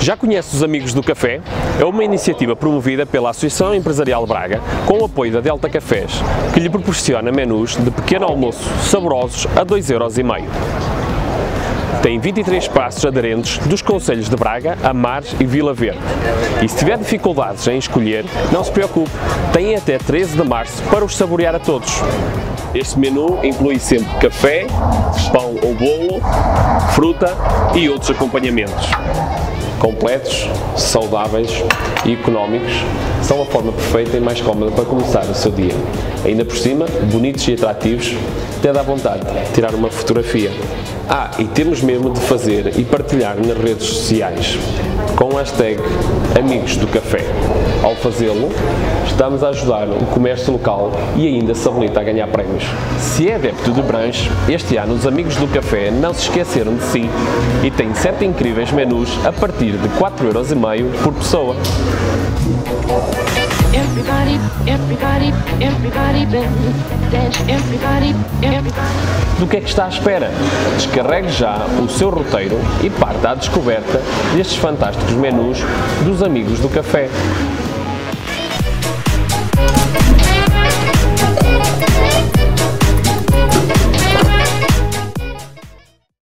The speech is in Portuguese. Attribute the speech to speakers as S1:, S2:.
S1: Já conhece os Amigos do Café? É uma iniciativa promovida pela Associação Empresarial Braga com o apoio da Delta Cafés, que lhe proporciona menus de pequeno almoço saborosos a 2,5 €. Tem 23 espaços aderentes dos concelhos de Braga, Amares e Vila Verde. E se tiver dificuldades em escolher, não se preocupe, tem até 13 de março para os saborear a todos. Este menu inclui sempre café, pão ou bolo, fruta e outros acompanhamentos. Completos, saudáveis e económicos, são a forma perfeita e mais cómoda para começar o seu dia. Ainda por cima, bonitos e atrativos, até dá vontade de tirar uma fotografia. E temos mesmo de fazer e partilhar nas redes sociais, com o hashtag Amigos do Café. Ao fazê-lo, estamos a ajudar o comércio local e ainda se habilita a ganhar prémios. Se é adepto de brunch, este ano os Amigos do Café não se esqueceram de si e têm 7 incríveis menus a partir de 4,5 € por pessoa. Do que é que está à espera? Descarregue já o seu roteiro e parta à descoberta destes fantásticos menus dos Amigos do Café.